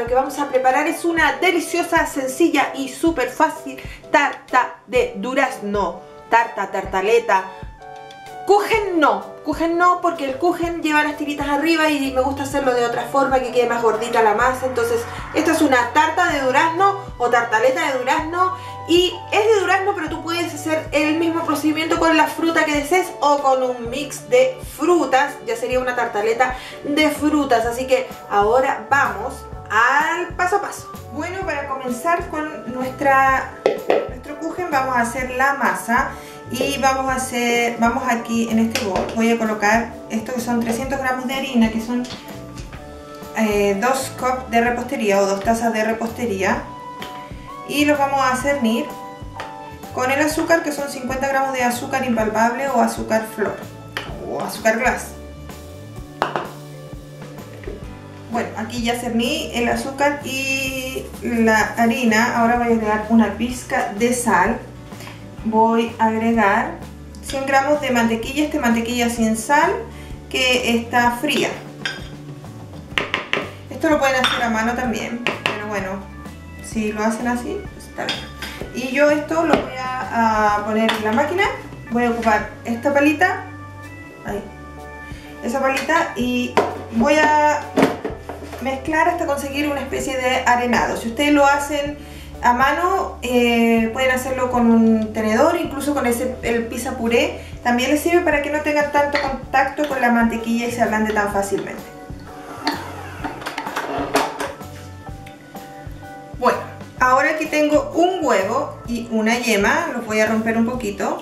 que vamos a preparar es una deliciosa, sencilla y súper fácil tarta de durazno. Tartaleta. Kuchen no, porque el kuchen lleva las tiritas arriba y me gusta hacerlo de otra forma, que quede más gordita la masa. Entonces esta es una tarta de durazno o tartaleta de durazno, y es de durazno, pero tú puedes hacer el mismo procedimiento con la fruta que desees o con un mix de frutas, ya sería una tartaleta de frutas. Así que ahora vamos al paso a paso. Bueno, para comenzar con nuestro kuchen vamos a hacer la masa. Y vamos aquí en este bol, voy a colocar esto que son 300 gramos de harina, que son 2 cups de repostería o 2 tazas de repostería. Y los vamos a cernir con el azúcar, que son 50 gramos de azúcar impalpable o azúcar flor o azúcar glass. Bueno, aquí ya cerní el azúcar y la harina. Ahora voy a agregar una pizca de sal. Voy a agregar 100 gramos de mantequilla, mantequilla sin sal, que está fría. Esto lo pueden hacer a mano también, pero bueno, si lo hacen así, pues está bien. Y yo esto lo voy a poner en la máquina. Voy a ocupar esta palita, ahí, esa palita, y voy a mezclar hasta conseguir una especie de arenado. Si ustedes lo hacen a mano, pueden hacerlo con un tenedor, incluso con el pizza puré también les sirve, para que no tengan tanto contacto con la mantequilla y se ablande tan fácilmente. Bueno, ahora aquí tengo un huevo y una yema, los voy a romper un poquito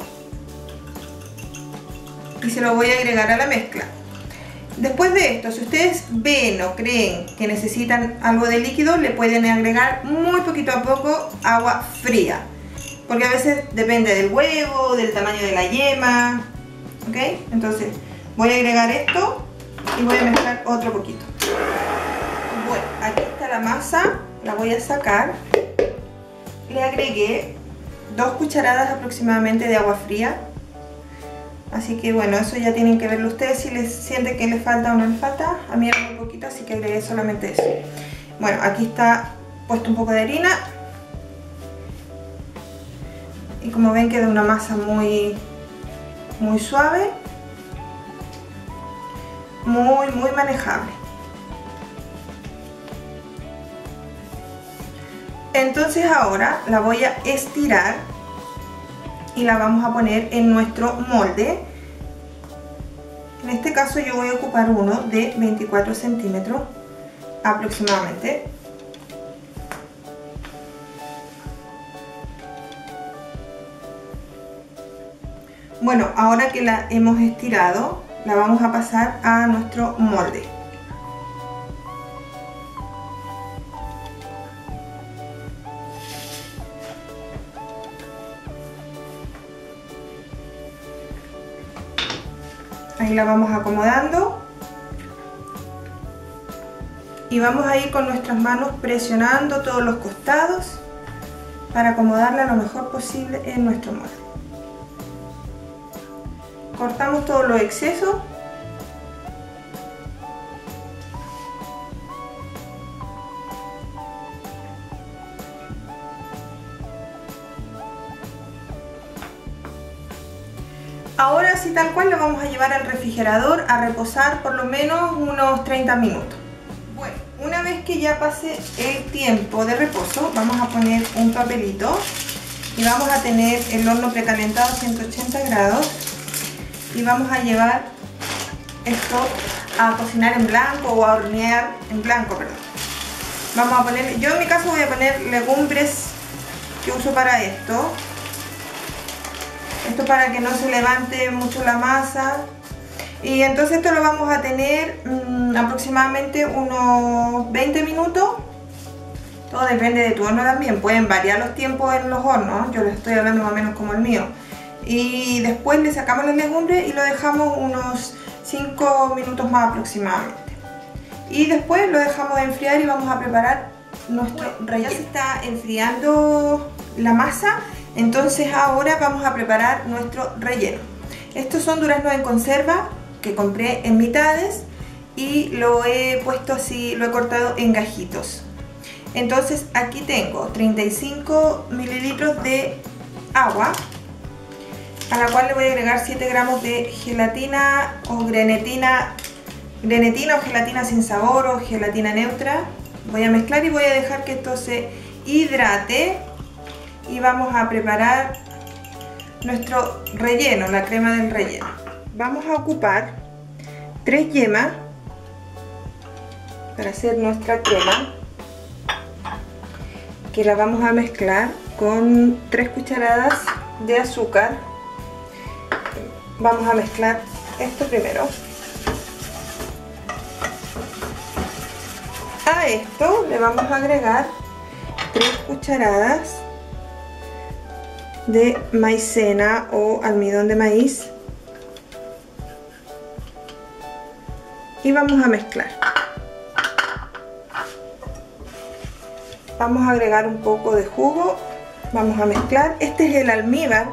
y se lo voy a agregar a la mezcla. Después de esto, si ustedes ven o creen que necesitan algo de líquido, le pueden agregar muy poquito a poco agua fría, porque a veces depende del huevo, del tamaño de la yema, ¿ok? Entonces voy a agregar esto y voy a mezclar otro poquito. Bueno, aquí está la masa, la voy a sacar. Le agregué 2 cucharadas aproximadamente de agua fría. Así que bueno, eso ya tienen que verlo ustedes, si les sienten que les falta o no les falta. A mí era muy poquito, así que agregué solamente eso. Bueno, aquí está puesto un poco de harina. Y como ven, queda una masa muy suave. Muy manejable. Entonces ahora la voy a estirar y la vamos a poner en nuestro molde. En este caso yo voy a ocupar uno de 24 centímetros aproximadamente. Bueno, ahora que la hemos estirado, la vamos a pasar a nuestro molde. Ahí la vamos acomodando y vamos a ir con nuestras manos presionando todos los costados para acomodarla lo mejor posible en nuestro molde. Cortamos todos los excesos. Ahora, así tal cual, lo vamos a llevar al refrigerador a reposar por lo menos unos 30 minutos. Bueno, una vez que ya pase el tiempo de reposo, vamos a poner un papelito y vamos a tener el horno precalentado a 180 grados y vamos a llevar esto a cocinar en blanco o a hornear en blanco, perdón. Vamos a poner, yo en mi caso voy a poner legumbres que uso para esto. Esto para que no se levante mucho la masa. Y entonces esto lo vamos a tener aproximadamente unos 20 minutos. Todo depende de tu horno también. Pueden variar los tiempos en los hornos. Yo les estoy hablando más o menos como el mío. Y después le sacamos las legumbres y lo dejamos unos 5 minutos más aproximadamente. Y después lo dejamos de enfriar y vamos a preparar nuestro relleno. Ya se está enfriando la masa. Entonces ahora vamos a preparar nuestro relleno. Estos son duraznos en conserva que compré en mitades y lo he puesto así, lo he cortado en gajitos. Entonces aquí tengo 35 mililitros de agua, a la cual le voy a agregar 7 gramos de gelatina o grenetina o gelatina sin sabor o gelatina neutra. Voy a mezclar y voy a dejar que esto se hidrate y vamos a preparar nuestro relleno, la crema del relleno. Vamos a ocupar 3 yemas para hacer nuestra crema, que la vamos a mezclar con 3 cucharadas de azúcar. Vamos a mezclar esto primero. A esto le vamos a agregar 3 cucharadas de maicena o almidón de maíz y vamos a mezclar. Vamos a agregar un poco de jugo, vamos a mezclar. Este es el almíbar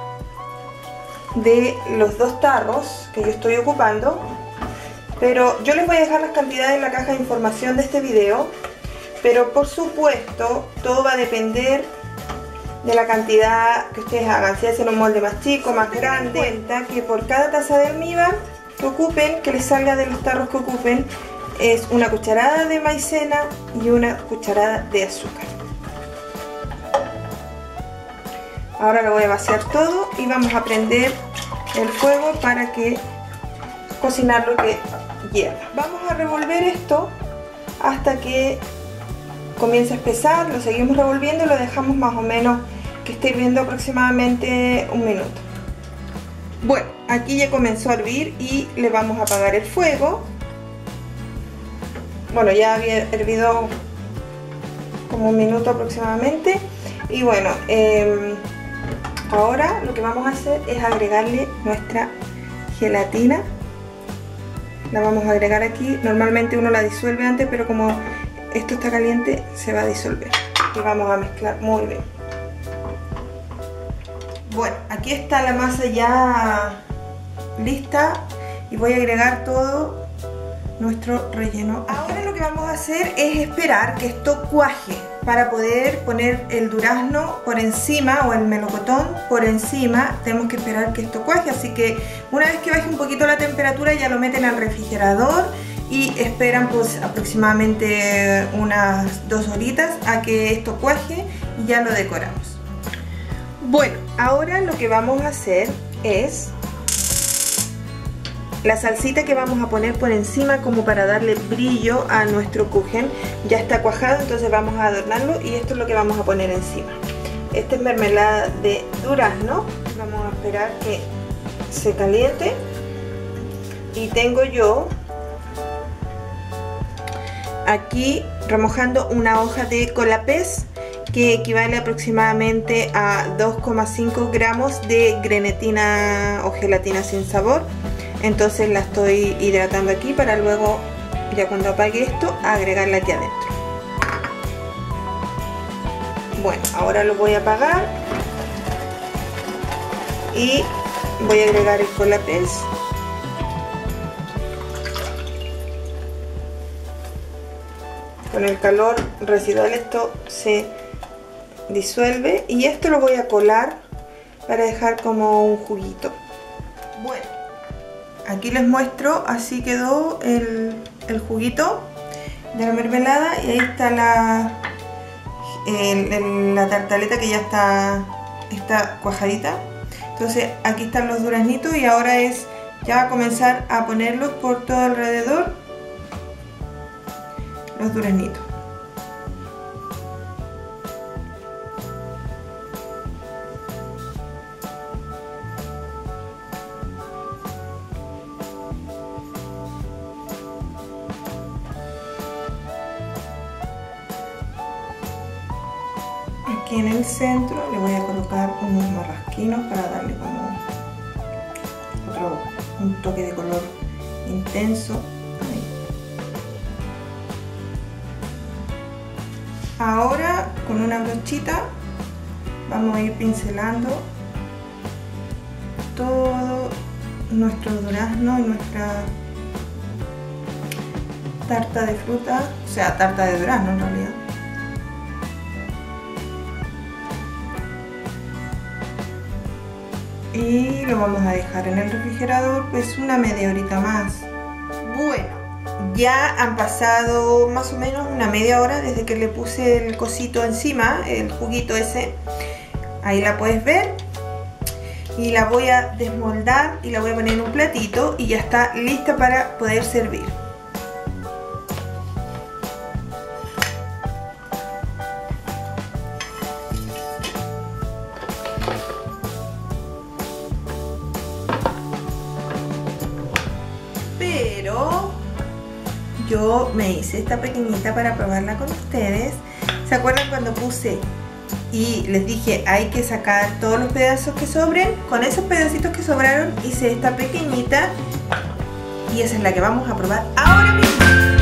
de los 2 tarros que yo estoy ocupando, pero yo les voy a dejar las cantidades en la caja de información de este video, pero por supuesto todo va a depender de la cantidad que ustedes hagan, si hacen un molde más chico, más grande. Cuenta que por cada taza de almíbar que ocupen, que les salga de los tarros que ocupen, es una cucharada de maicena y una cucharada de azúcar. Ahora lo voy a vaciar todo y vamos a prender el fuego para que cocinar lo que hierva. Vamos a revolver esto hasta que comience a espesar, lo seguimos revolviendo y lo dejamos más o menos que esté hirviendo aproximadamente 1 minuto. Bueno, aquí ya comenzó a hervir y le vamos a apagar el fuego. Bueno, ya había hervido como 1 minuto aproximadamente. Y bueno, ahora lo que vamos a hacer es agregarle nuestra gelatina. La vamos a agregar aquí. Normalmente uno la disuelve antes, pero como esto está caliente se va a disolver. Y vamos a mezclar muy bien. Bueno, aquí está la masa ya lista y voy a agregar todo nuestro relleno. Ahora lo que vamos a hacer es esperar que esto cuaje para poder poner el durazno por encima o el melocotón por encima. Tenemos que esperar que esto cuaje, así que una vez que baje un poquito la temperatura ya lo meten al refrigerador y esperan pues aproximadamente unas 2 horitas a que esto cuaje y ya lo decoramos. Bueno, ahora lo que vamos a hacer es la salsita que vamos a poner por encima como para darle brillo a nuestro kuchen. Ya está cuajado, entonces vamos a adornarlo y esto es lo que vamos a poner encima. Esta es mermelada de durazno. Vamos a esperar que se caliente y tengo yo aquí remojando una hoja de colapés que equivale aproximadamente a 2,5 gramos de grenetina o gelatina sin sabor. Entonces la estoy hidratando aquí para luego, ya cuando apague esto, agregarla aquí adentro. Bueno, ahora lo voy a apagar y voy a agregar el colapés. Con el calor residual esto se disuelve y esto lo voy a colar para dejar como un juguito. Bueno, aquí les muestro, así quedó el juguito de la mermelada y ahí está la tartaleta que ya está cuajadita. Entonces aquí están los duraznitos y ahora es ya va a comenzar a ponerlos por todo alrededor, los duraznitos. Aquí en el centro le voy a colocar unos marrasquinos para darle como un toque de color intenso. Ahí. Ahora con una brochita vamos a ir pincelando todo nuestro durazno y nuestra tarta de fruta, o sea, tarta de durazno en realidad. y lo vamos a dejar en el refrigerador pues una media horita más. Bueno, ya han pasado más o menos una media hora desde que le puse el cosito encima, el juguito ese. Ahí la puedes ver. Y la voy a desmoldar y la voy a poner en un platito y ya está lista para poder servir. Pero yo me hice esta pequeñita para probarla con ustedes. ¿Se acuerdan cuando puse y les dije hay que sacar todos los pedazos que sobren? Con esos pedacitos que sobraron hice esta pequeñita y esa es la que vamos a probar ahora mismo.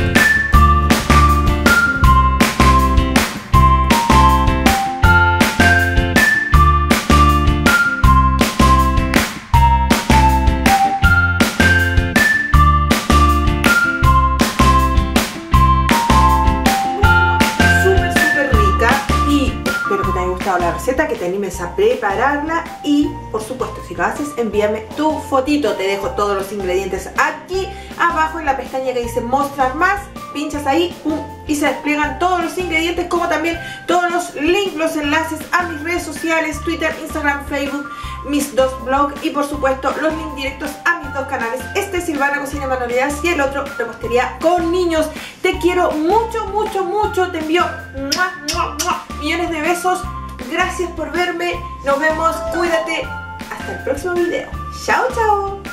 La receta, que te animes a prepararla y por supuesto si lo haces envíame tu fotito. Te dejo todos los ingredientes aquí abajo en la pestaña que dice mostrar más, pinchas ahí y se despliegan todos los ingredientes, como también todos los links, los enlaces a mis redes sociales, Twitter, Instagram, Facebook, mis dos blogs y por supuesto los links directos a mis dos canales. Este es Silvana Cocina y Manualidades y el otro Repostería con Niños. Te quiero mucho, mucho, mucho. Te envío millones de besos. Gracias por verme, nos vemos, cuídate, hasta el próximo video. Chao, chao.